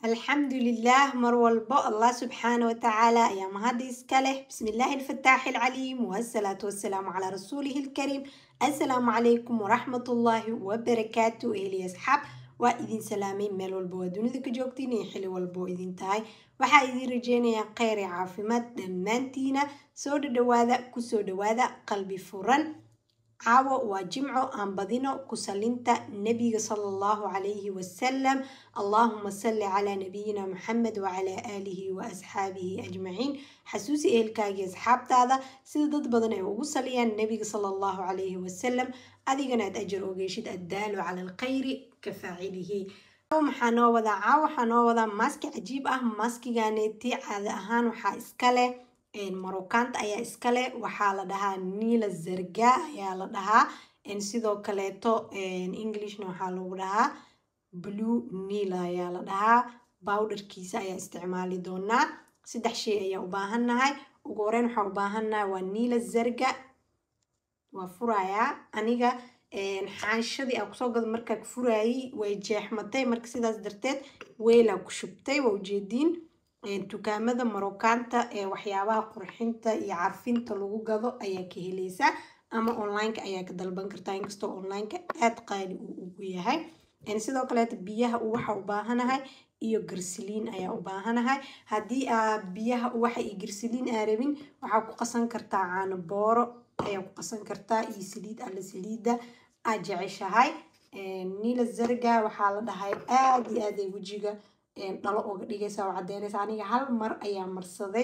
الحمد لله والباء الله سبحانه وتعالى يا مهدي إسكاله بسم الله الفتاح العليم والصلاة والسلام على رسوله الكريم. السلام عليكم ورحمة الله وبركاته إلي أصحاب وإذن سلامين ميل والبو دونك جوجتين يحلي والبو إذن تاي waxaa idin rajeynayaa kheyr iyo caafimaad dhammaantiina soo dhawaada ku soo dhawaada qalbi furan caawo waa jimco aan badino ku salinta nabiga sallallahu alayhi wasallam allahumma salli ala nabiyina muhammad wa ala alihi wa asxaabihi ajmaciin xasuusi ehelkaaga asxaabtaada sida dad badan ay ugu saliyaan nabiga sallallahu alayhi wasallam adigana aad ajar ogeeshid addaalu cala alkhayri ka faacilihi waxaa noo wadaa maski cajiib ah maskiganeeti caadi ahaan waxaa iskale marokaanta ayaa iskale waxaa la dhahaa niila zarga ayaa la dhahaa sidoo kaleeto englishna waxaa lagu dhahaa blue niila ayaa la dhahaa bowderkiisa ayaa isticmaali doonaa 3 shay ayaa u baahannahay ugu horeyn waxaa u baahannahay waa niila zarga waa furayaa aniga xaanshadii aan kusoo gado markaa furaayay way jeexmatay marka sidaas darteed weelaa ku shubtay waa ujeediin dukaamada marokaanta waxyaabaha qurxinta iyo carfinta lagu gado ayaa ka helaysaa ama online-ka ayaa ka dalban kartaa inkastoo online-ka aad qaali uu ugu yahay sidoo kaleeta biyaha waxa u baahanahay iyo garsiliin ayaa u baahanahay haddii biyaha waxa iyo garsiliin aan rabin waxaa ku qasan kartaa caano booro ayaa ku qasan kartaa iyo saliid alla saliida aad jeceshahay niila zarga waxaa la dhahay aad iyo aad ay wejiga dhalo uga dhigaysaa oo cadeynaysa aniga hal mar ayaa marsaday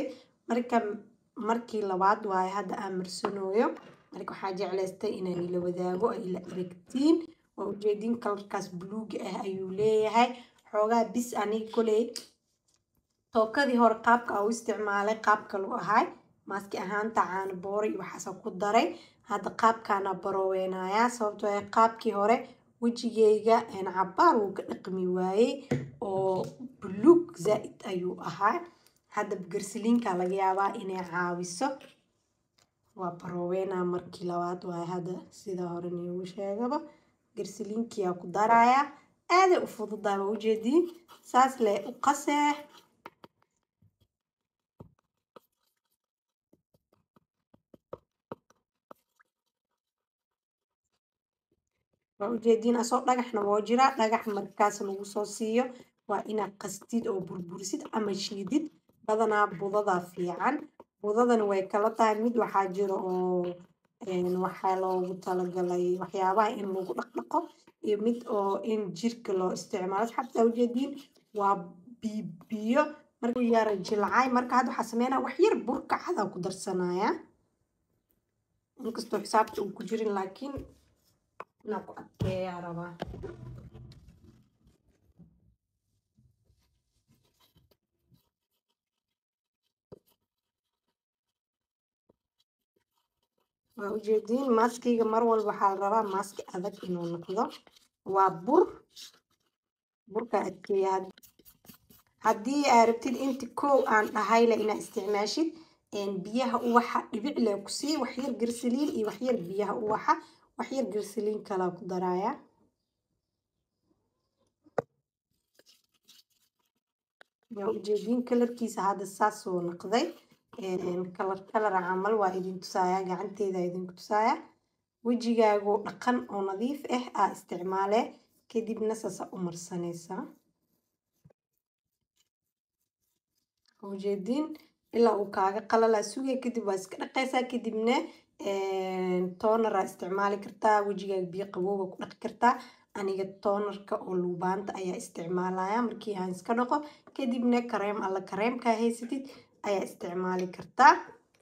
markii labaad waaye hadda aan marsanooyo marka waxaa jeclaystay inaan ila wadaago ay ila aragtiin waa ujeedin kalarkaas buluuga ah ayuu leeyahay xoogaa bis aniga koley tookadii hore qaabka aan u isticmaalay qaabka lagu ahay maski ahaanta caano booro iyo waxaasa ku daray hadda qaabkaana baroweynayaa sababtoo ah qaabkii hore wejigayga cabaar wuu ka dhaqmi waayey oo buluug zaa'id ayuu ahaa hadda garsiliinka laga yaabaa inay caawiso waa baroweynaa markii labaad waaye hadda sida hore niigu sheegaba garsiliinkiyaa ku darayaa aaday u fududahay waa ujeediin saas leh u qasee ujeediin asoo dhagaxna waa jiraa dhagax markaas lagu soo siiyo waa inaad qastid oo burburisid ama shiidid badanaa budada fiican budadana way kala tahay mid waxaa jiro oo waxaa loogu talagalay waxyaabaha in lagu dhaqdhaqo iyo mid oo in jirka loo isticmaalo xataa ujeediin waa biyo markuu yara jilcay marka hadda waxaa sameynaa wax yar burka cadaa ku darsanaya inkastoo xisaabta uu ku jirin laakiin inaan ku adkeeyaa rabaa waa ujeediin maskiga mar walba waxaa la rabaa maski adag inuu noqdo waa burka adkeeya haddii aad rabtid inta kow aan dhahayle inaad isticmaashid biyaha uwaxa dhibic leh ku sii waxyar garsiliin iyo waxyar biyaha uwaxa waxyar garsiliin kala ku daraya yaa ujeediin kalarkiisa hadda saas soo noqday kalar camal waa idin tusaaya gacanteeda idinku tusaaya wejigaagu dhaqan oo nadiif ah aa isticmaale kadibna saasa u marsanaysaa ujeediin ilaa uu kaaga qalalaa sugay kadib waa iska dhaqaysaa kadibna toner aa isticmaali kartaa wejigaaga biyo qabowga ku dhaqi kartaa aniga tonerka oo luubaanta ayaa isticmaalaya markii aan iska dhaqo kadibna kareem alla kareemkaa haysatid ayaa isticmaali kartaa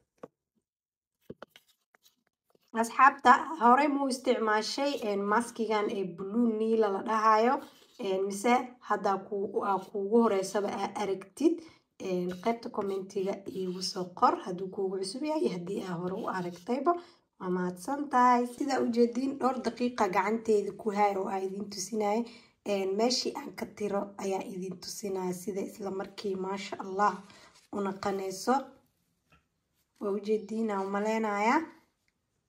asxaabta horey muu isticmaashay maskigan ee blue niila la dhahayo mise haddaa kuugu horeysaba aa aragtid qaybta commentiga iigu soo qor hadduu kuugu cusub yahay haddii aa hore u aragtayba waa mahadsan tahay sidaa ujeediin dhowr daqiiqa gacanteeda ku haay oo aa idin tusinaya meeshii aan ka tiro ayaa idin tusinaya sida isla markii maasha allah unaqanayso waa ujeediinaa umaleynayaa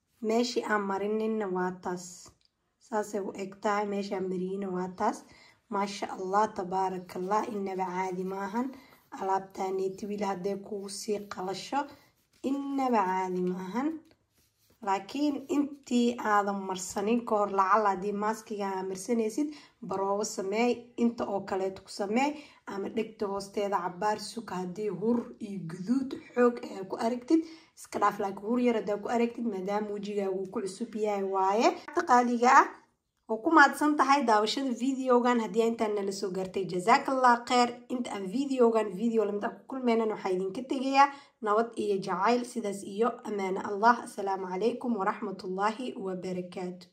meeshii aan marininna waa taas saasay u eg tahay meeshaan mariyina waa taas ما شاء الله تبارك الله إنما عادي maahan alaabtaaneti wiil hadday kugu sii qalasho إنما عادي maahan laakiin intii aadan marsanin ka hor lacala haddii maaskiga aa marsanaysid baroobo sameey inta oo kaleeto ku sameey ama dhegta hoosteeda cabaar suka haddii hur iyo guduud xoog aa ku aragtid iska dhaaf laakiin hur yar haddaa ku aragtid maadaama wejigaagu ku cusub yahay waaye qaaliga ah وكما تصنتهاي داوشة فيديوغان هدي انت انا لسو قرتي جزاك الله خير انت ان فيديوغان فيديو لم تكن كل مينا نحايدين كتغيا نوات ايه جعايل سيداس ايو امان الله السلام عليكم ورحمة الله وبركاته